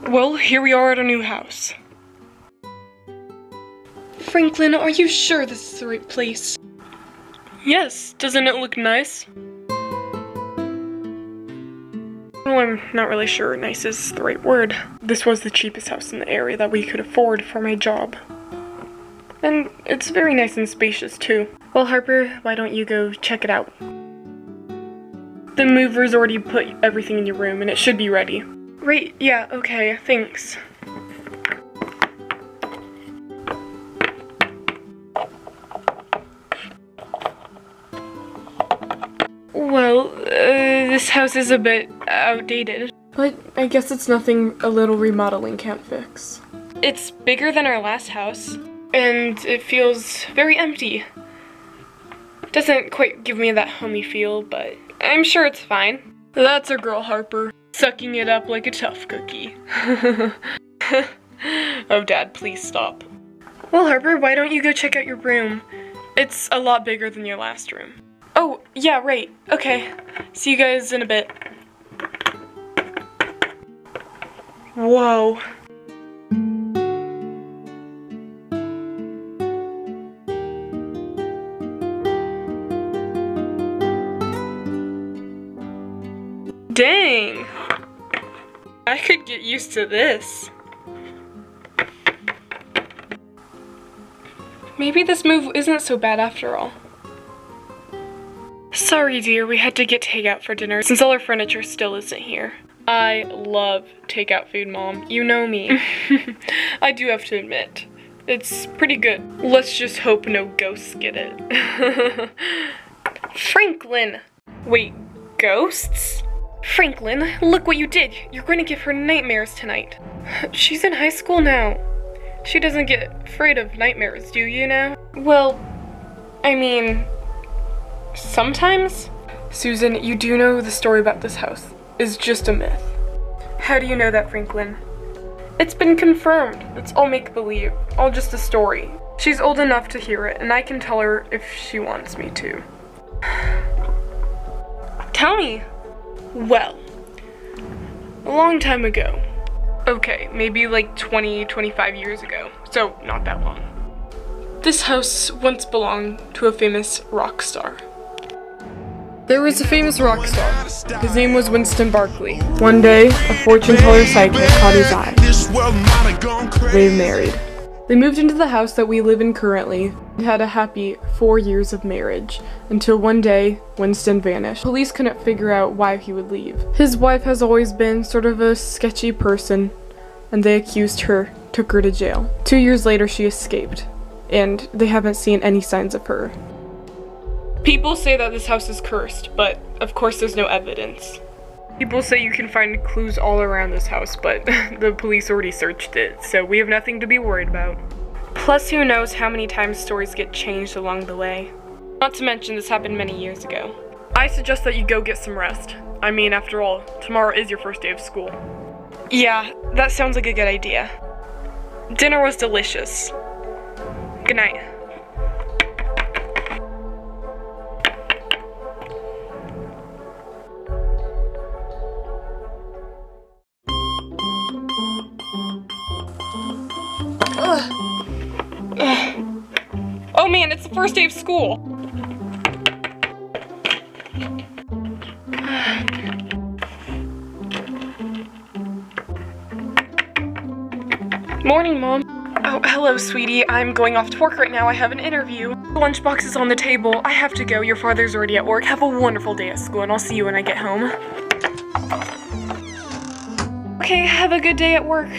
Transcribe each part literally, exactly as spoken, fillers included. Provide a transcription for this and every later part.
Well, here we are at our new house. Franklin, are you sure this is the right place? Yes, doesn't it look nice? Well, I'm not really sure nice is the right word. This was the cheapest house in the area that we could afford for my job. And it's very nice and spacious too. Well, Harper, why don't you go check it out? The mover's already put everything in your room and it should be ready. Right, yeah, okay, thanks. Well, uh, this house is a bit outdated. But I guess it's nothing a little remodeling can't fix. It's bigger than our last house, and it feels very empty. Doesn't quite give me that homey feel, but I'm sure it's fine. That's our girl, Harper, sucking it up like a tough cookie. Oh, Dad, please stop. Well, Harper, why don't you go check out your room? It's a lot bigger than your last room. Oh, yeah, right. Okay. See you guys in a bit. Whoa. Dang. I could get used to this. Maybe this move isn't so bad after all. Sorry, dear, we had to get takeout for dinner since all our furniture still isn't here. I love takeout food, Mom. You know me. I do have to admit, it's pretty good. Let's just hope no ghosts get it. Franklin! Wait, ghosts? Franklin, look what you did. You're going to give her nightmares tonight. She's in high school now. She doesn't get afraid of nightmares, do you now? Well, I mean... sometimes? Susan, you do know the story about this house is just a myth. How do you know that, Franklin? It's been confirmed. It's all make-believe, all just a story. She's old enough to hear it, and I can tell her if she wants me to. Tell me. Well, a long time ago. Okay, maybe like twenty, twenty-five years ago, so not that long. This house once belonged to a famous rock star. There was a famous rock star. His name was Winston Barkley. One day, a fortune teller psychic caught his eye. They married. They moved into the house that we live in currently and had a happy four years of marriage, until one day, Winston vanished. Police couldn't figure out why he would leave. His wife has always been sort of a sketchy person, and they accused her, took her to jail. Two years later, she escaped, and they haven't seen any signs of her. People say that this house is cursed, but of course there's no evidence. People say you can find clues all around this house, but the police already searched it, so we have nothing to be worried about. Plus, who knows how many times stories get changed along the way. Not to mention, this happened many years ago. I suggest that you go get some rest. I mean, after all, tomorrow is your first day of school. Yeah, that sounds like a good idea. Dinner was delicious. Good night. Ugh. Ugh. Oh man, it's the first day of school. Morning, Mom. Oh, hello, sweetie. I'm going off to work right now. I have an interview. The lunchbox is on the table. I have to go. Your father's already at work. Have a wonderful day at school, and I'll see you when I get home. Okay, have a good day at work.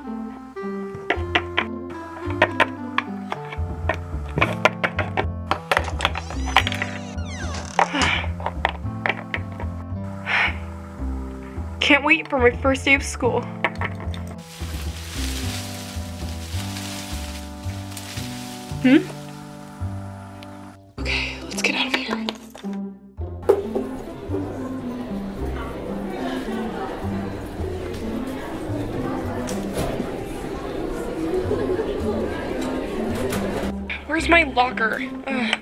Can't wait for my first day of school. Hmm? Okay, let's get out of here. Where's my locker? Ugh.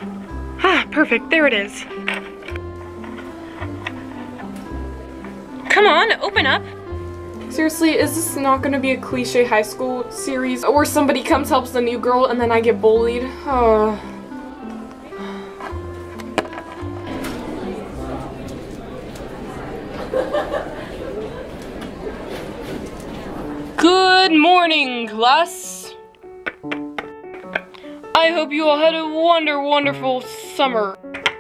Ah, perfect. There it is. Come on, open up. Seriously, is this not gonna be a cliche high school series where somebody comes, helps the new girl, and then I get bullied? Oh. Good morning, class. I hope you all had a wonder, wonderful summer.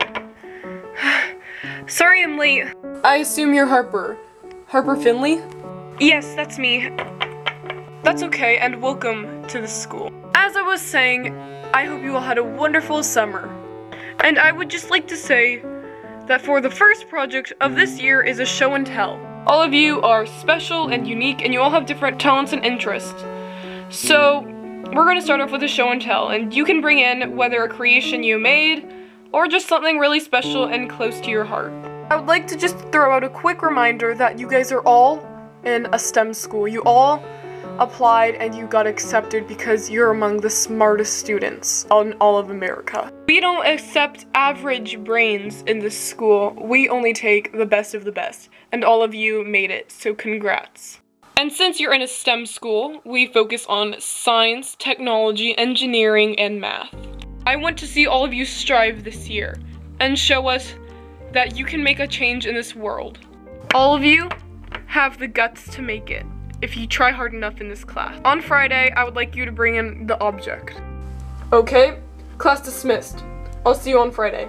Sorry I'm late. I assume you're Harper. Harper Finley? Yes, that's me. That's okay, and welcome to the school. As I was saying, I hope you all had a wonderful summer. And I would just like to say that for the first project of this year is a show and tell. All of you are special and unique, and you all have different talents and interests. So, we're going to start off with a show and tell, and you can bring in whether a creation you made, or just something really special and close to your heart. I would like to just throw out a quick reminder that you guys are all in a STEM school. You all applied and you got accepted because you're among the smartest students in all of America. We don't accept average brains in this school. We only take the best of the best, and all of you made it, so congrats. And since you're in a STEM school, we focus on science, technology, engineering, and math. I want to see all of you strive this year and show us that you can make a change in this world. All of you have the guts to make it if you try hard enough in this class. On Friday, I would like you to bring in the object. Okay, class dismissed. I'll see you on Friday.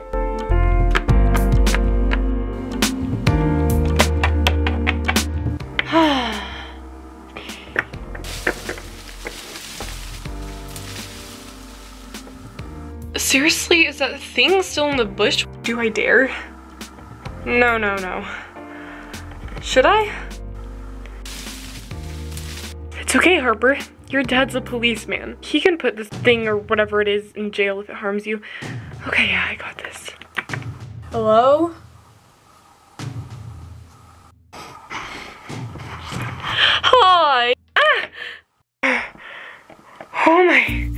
Seriously, is that thing still in the bush? Do I dare? No, no, no. Should I? It's okay, Harper. Your dad's a policeman. He can put this thing or whatever it is in jail if it harms you. Okay, yeah, I got this. Hello? Hi! Ah! Oh my...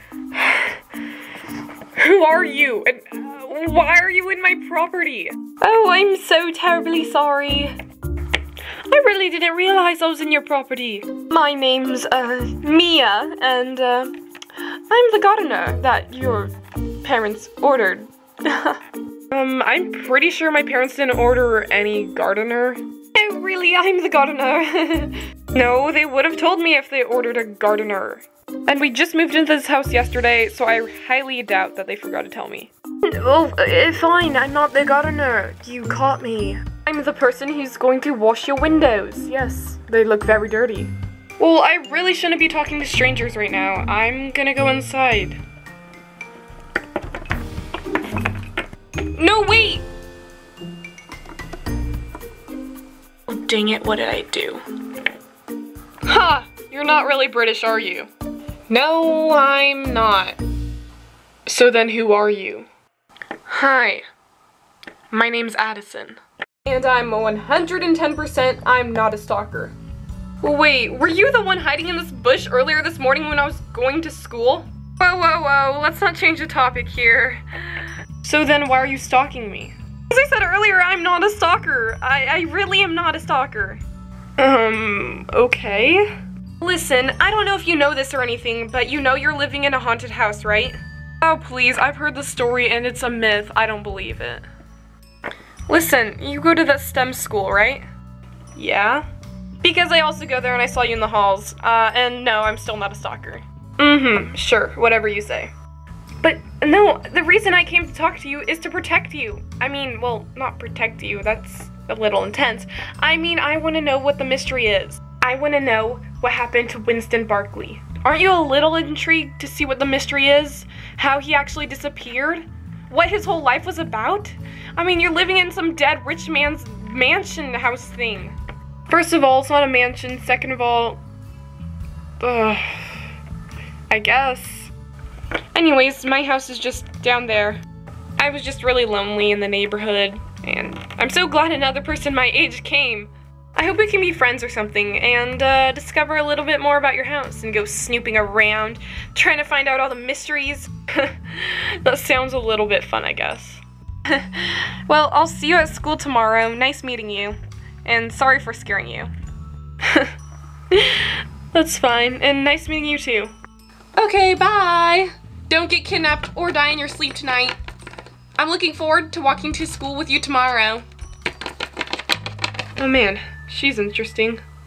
Who are you? And uh, why are you in my property? Oh, I'm so terribly sorry. I really didn't realize I was in your property. My name's, uh, Mia, and, uh, I'm the gardener that your parents ordered. um, I'm pretty sure my parents didn't order any gardener. Oh, really? I'm the gardener. No, they would have told me if they ordered a gardener. And we just moved into this house yesterday, so I highly doubt that they forgot to tell me. Oh, uh, fine, I'm not the gardener. You caught me. I'm the person who's going to wash your windows. Yes, they look very dirty. Well, I really shouldn't be talking to strangers right now. I'm gonna go inside. No, wait! Oh, dang it, what did I do? Ha! You're not really British, are you? No, I'm not. So then who are you? Hi, my name's Addison. And I'm one hundred ten percent I'm not a stalker. Wait, were you the one hiding in this bush earlier this morning when I was going to school? Whoa, whoa, whoa, let's not change the topic here. So then why are you stalking me? As I said earlier, I'm not a stalker. I, I really am not a stalker. Um, okay. Listen, I don't know if you know this or anything, but you know you're living in a haunted house, right? Oh, please, I've heard the story and it's a myth. I don't believe it. Listen, you go to the STEM school, right? Yeah? Because I also go there and I saw you in the halls. Uh, and no, I'm still not a stalker. Mm-hmm, sure, whatever you say. But no, the reason I came to talk to you is to protect you. I mean, well, not protect you, that's a little intense. I mean, I want to know what the mystery is. I want to know what happened to Winston Barkley. Aren't you a little intrigued to see what the mystery is? How he actually disappeared? What his whole life was about? I mean, you're living in some dead rich man's mansion house thing. First of all, it's not a mansion. Second of all, ugh, I guess. Anyways, my house is just down there. I was just really lonely in the neighborhood, and I'm so glad another person my age came. I hope we can be friends or something and uh, discover a little bit more about your house and go snooping around, trying to find out all the mysteries. That sounds a little bit fun, I guess. Well, I'll see you at school tomorrow. Nice meeting you. and sorry for scaring you. That's fine, and nice meeting you too. Okay, bye! Don't get kidnapped or die in your sleep tonight. I'm looking forward to walking to school with you tomorrow. Oh man, she's interesting.